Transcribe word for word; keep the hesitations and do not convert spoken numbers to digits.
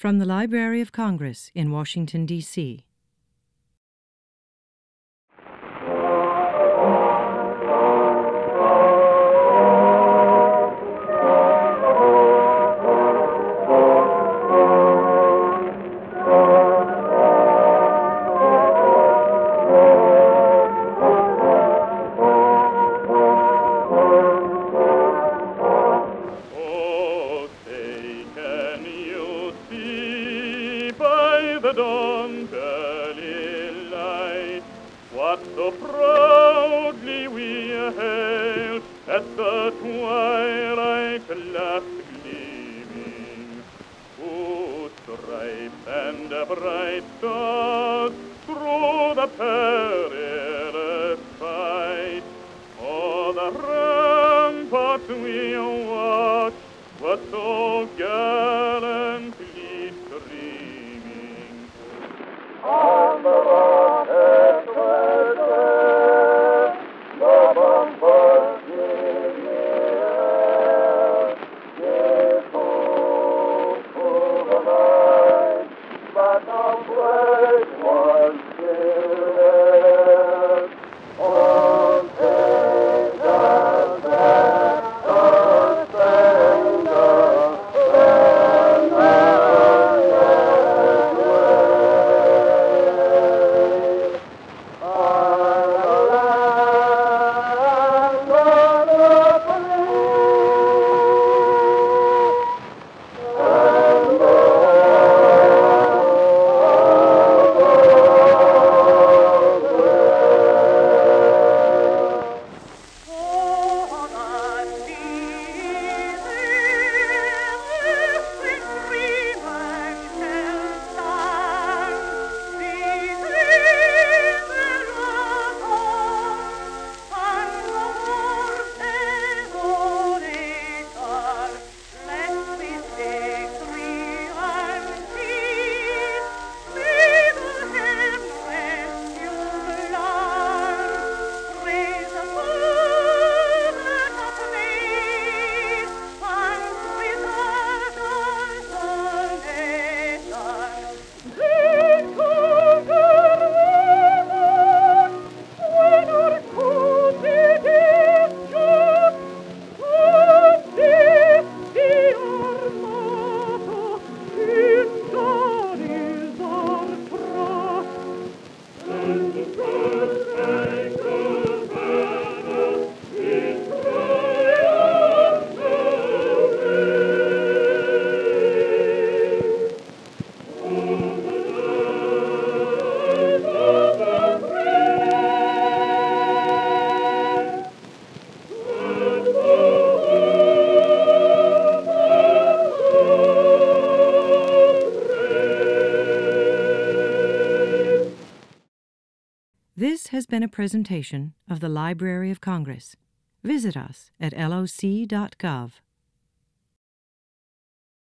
From the Library of Congress in Washington, D C dawn's early light, what so proudly we hailed at the twilight last gleaming, whose stripes and bright stars through the perilous fight, o'er the ramparts we watched were so gallantly streaming. On the rocket crescent, the bumpers in the air, gave hope through the night, but the flag was still there. Oh, take us back, Star-Spangled Banner. This has been a presentation of the Library of Congress. Visit us at L O C dot gov.